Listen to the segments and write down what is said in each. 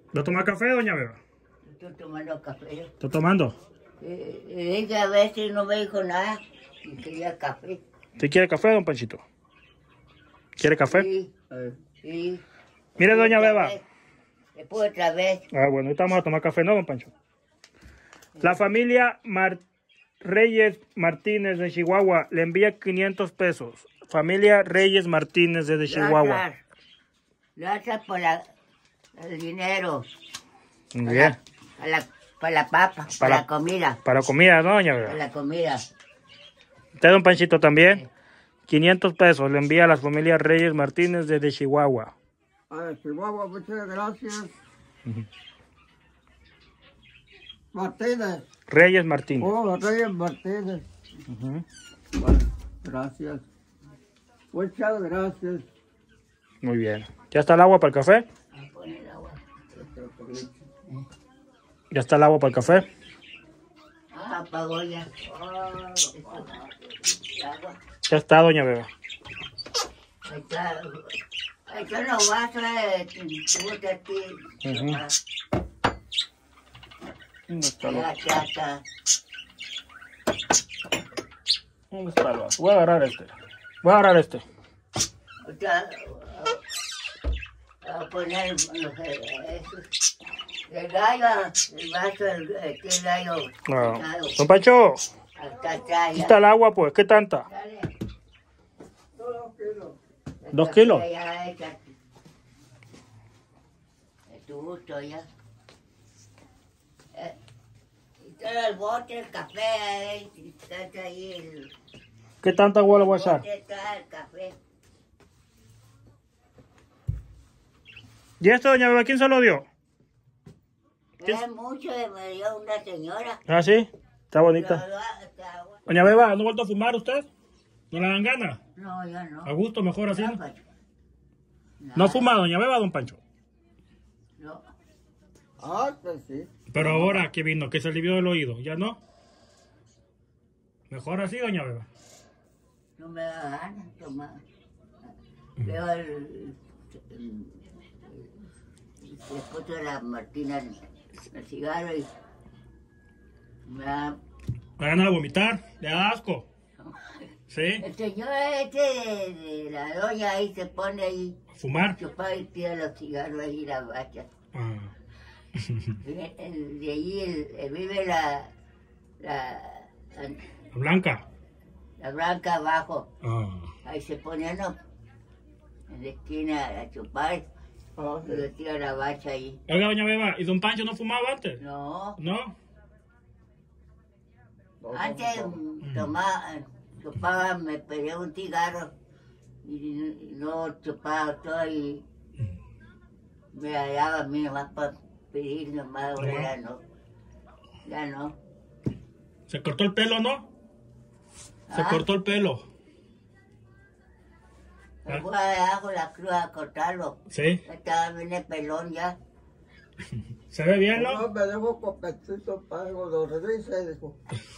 ¿Va a tomar café, doña Beba? Estoy tomando café. ¿Está tomando? Ella a veces no me dijo nada y quería café. ¿Usted quiere café, don Panchito? ¿Quiere café? Sí, sí. Mire, doña Beba. Después otra vez. Ah, bueno, ahorita vamos a tomar café, ¿no, don Pancho? La familia Reyes Martínez de Chihuahua le envía 500 pesos. Familia Reyes Martínez desde Chihuahua. Gracias por el dinero. Muy bien. Para la papa, para la comida. Para comida, ¿no, doña Beba? Para la comida. Usted, don Panchito, también. 500 pesos le envía a la familia Reyes Martínez desde Chihuahua. A Chihuahua, muchas gracias. Martínez. Reyes Martínez. Oh, Reyes Martínez. Uh-huh. Bueno, gracias. Muchas gracias. Muy bien. ¿Ya está el agua para el café? ¿Ya está el agua para el café? Apagó ya. Ya está, doña Beba. Ahí está. Ahí está los vasos de aquí. ¿Dónde está Ya está. ¿Dónde está el vaso? Voy a agarrar este. Voy a agarrar este. A poner el gallo, el vaso, el gallo. No. Don Pancho, aquí está el agua, pues. ¿Qué tanta? 2 kilos. Es tu gusto ya. Y todo el bote, el café, está ahí el... ¿Qué tanta agua le voy a echar? Está el café. ¿Y esto, doña Beba, quién se lo dio? Es mucho, me dio una señora. Ah, sí. Está bonita. Doña Beba, ¿no ha vuelto a fumar usted? ¿No le dan ganas? No, yo no. A gusto, mejor así. No, ¿No fuma, doña Beba, don Pancho? no. Ah, pues sí. Pero ahora que vino, que se alivió del oído, ¿ya no? Mejor así, doña Beba. No me da ganas de tomar. Veo el esposo de la Martina, el cigarro y me da... ¿Me van a vomitar? ¿Le da asco? ¿Sí? El señor de la doña ahí se pone ahí. ¿Fumar? Chupar y tira los cigarros ahí las bachas. Ah. De allí vive la Blanca. La Blanca abajo. Ah. Ahí se pone, ¿no? En la esquina a chupar. Y le tira la bacha ahí. Oiga, doña Beba, ¿y don Pancho no fumaba antes? No. ¿No? Antes chupaba, me pedía un cigarro y no chupaba todo y me hallaba a mí nomás para pedir nomás, ahora ya no. Ya no. ¿Se cortó el pelo, no? Se cortó el pelo. Después hago la cruz a cortarlo. Sí. Estaba bien el pelón ya. ¿Se ve bien, no? No, me dejo copetito para lo revise, dijo.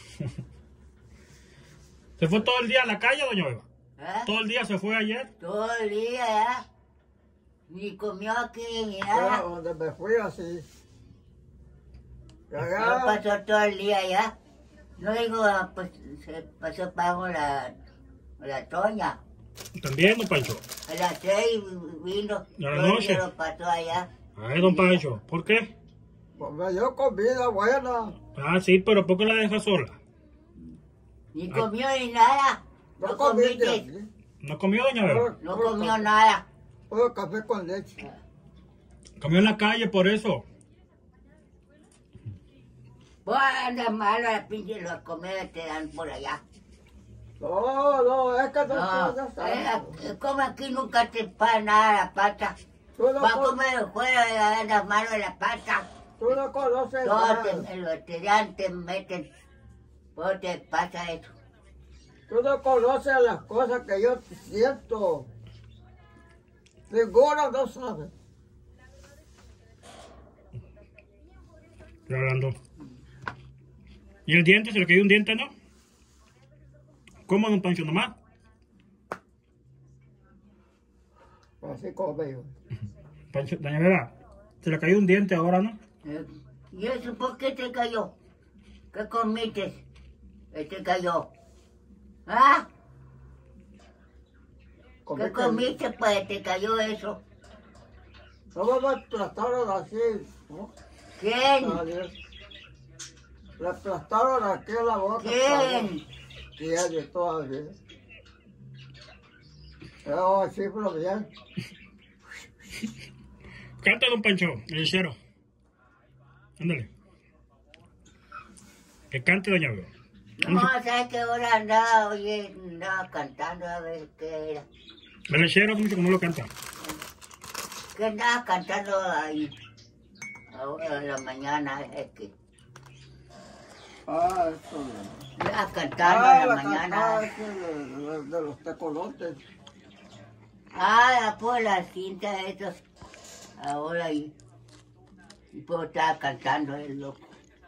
¿Se fue todo el día a la calle, doña Beba? ¿Eh? ¿Todo el día se fue ayer? Todo el día ya. Ni comió aquí ni Ya, nada. donde me fui así. No Ya, pasó todo el día ya. No digo, pues se pasó pago la Toña. ¿También, don Pancho? A las 6 vino. ¿A la todo el noche? día lo pasó allá. Ay, don Pancho, ¿por qué? pues me dio comida buena. Ah, sí, pero ¿por qué la deja sola? Ni comió ni nada. No comiste. ¿No comió, doña Beba? No comió nada. Puro café con leche. Comió en la calle por eso. Pues anda malo la pinche los comidas te dan por allá. No, es que No, ya sabes. como aquí nunca te pasa nada la pata. Tú no, Va a comer fuera y anda malo la pata. tú no conoces Todo nada. te dan, te meten. ¿Por qué te pasa eso? Tú no conoces las cosas que yo siento. Ninguno no sabe. Estoy hablando. ¿Y el diente? ¿Se le cayó un diente, no? ¿Cómo, don Pancho, nomás? Así como veo. Pancho, doña Beba, Se le cayó un diente ahora, ¿no? ¿Y eso por qué te cayó? ¿Qué comiste? ¿Qué te cayó? ¿Ah? ¿Qué comiste pues te cayó eso? ¿Cómo me aplastaron así? ¿No? ¿Quién? Le aplastaron aquí en la boca. ¿Quién? ¿Quién? Todavía. Pero así, pero bien. Canta, don Pancho, el lechero. Ándale. Que cante, doña Beba. No, ¿sabes qué hora andaba? Oye, andaba cantando a ver qué era. El lechero, mucho que no lo canta. ¿Qué andaba cantando ahí? Ahora en la mañana es que... Ah, eso. Andaba cantando en la la mañana. cantada de los tecolotes. Ah, pues la cinta esos. Ahora ahí. Y pues estaba cantando el loco.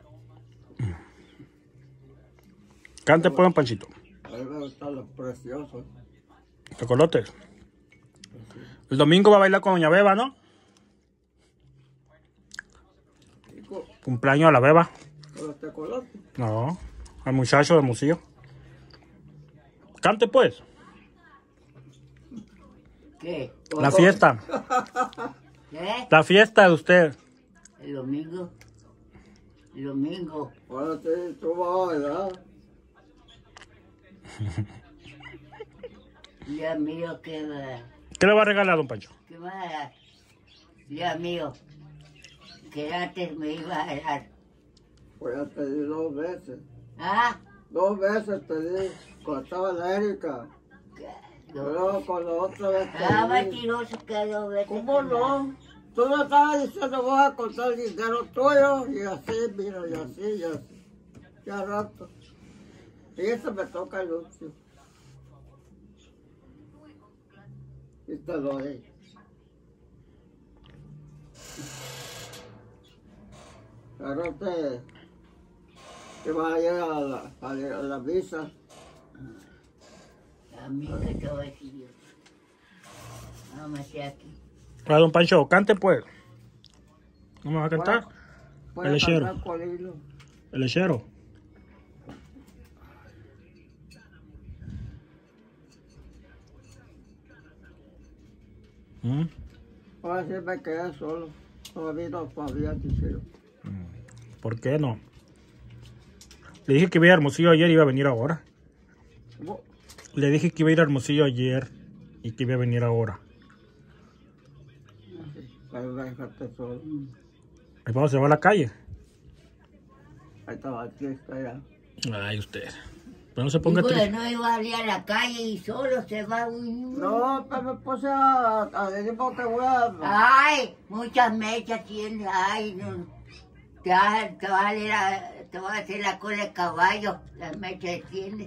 Cante, pues, don Panchito. Ahí van a estar los preciosos. Tecolotes. El domingo va a bailar con doña Beba, ¿no? Cumpleaños a la Beba. ¿Con los tecolotes? No, al muchacho de Museo. Cante, pues. ¿Qué? La fiesta. ¿Qué? La fiesta de usted. El domingo. El domingo. Ahora sí, tú vas a bailar. Día mío, ¿qué va? ¿Qué le va a regalar, don Pancho? ¿Qué va a dar? Día mío. Que antes me iba a dar. Pues ya te di 2 veces. ¿Ah? 2 veces te di. Cuando estaba alérgica. Pero con la otra vez te Ah, di. mentiroso que 2 veces. ¿Cómo no? Tú me estabas diciendo voy a contar el dinero tuyo y así, mira, y así, y así. Ya rato. Y eso me toca el último. Y te lo doy. Ahora te vas a ir a la misa. A mí que te voy a decir yo. Vamos a hacer aquí. Para don Pancho, cante, pues. ¿No me va a cantar? Puedes El lechero. cantar con hilo. El lechero. ¿Mm? Ahora sí me quedé solo. Todavía no sabía decirlo. ¿Por qué no? Le dije que iba a ir a Hermosillo ayer y iba a venir ahora. ¿Cómo? Le dije que iba a ir a Hermosillo ayer y que iba a venir ahora. Pero déjate solo. ¿Y vamos a llevar a la calle? Ahí estaba triste ya. Ay, usted. Pero no se ponga Digo, triste. no iba a ir a la calle y solo se va un... No, pero me puse a decir porque voy a... Ay, muchas mechas tiene. Ay, no. Te va a hacer la cola de caballo. Las mechas tiene.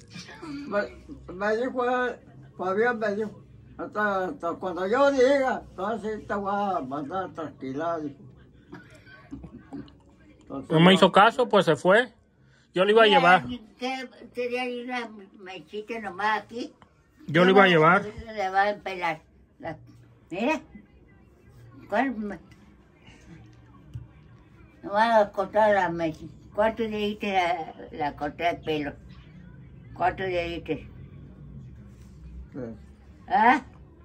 Me dijo Fabián, me dijo, hasta cuando yo diga, entonces te voy a mandar a tranquilar. Dijo. Entonces, No me hizo caso, pues se fue. Yo lo iba a llevar. ¿Qué sería una mechita nomás aquí? Yo lo iba a llevar. Le va a empelar. Mira. ¿Cuál? No van a cortar la mecha. ¿Cuánto le diste la corté el pelo? ¿Cuánto le diste? sí. ¿Ah?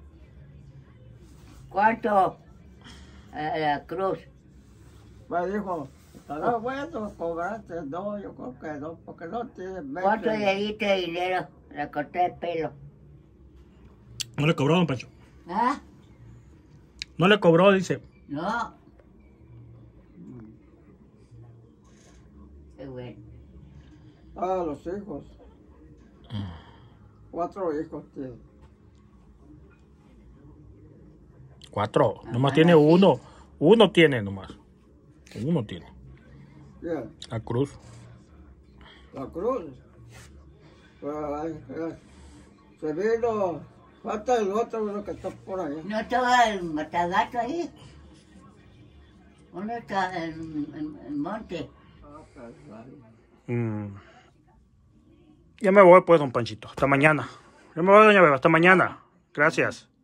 ¿Cuánto? A la cruz. Me dijo, estará bueno cobrarte, no, yo creo que no, porque no tienes ¿Cuánto le diste de dinero? La corté el pelo. No le cobró, don Pancho. ¿Ah? No le cobró, dice. No. Qué bueno. Ah, los hijos. 4 hijos tiene. 4. Nomás tiene uno. Uno tiene nomás. Uno tiene. Bien, La cruz. la cruz. Se vino, falta el otro uno que está por allá. ¿No estaba el matagato ahí? ¿Dónde está el monte? Ya me voy, pues, don Panchito. Hasta mañana. Ya me voy, doña Beba. Hasta mañana. Gracias.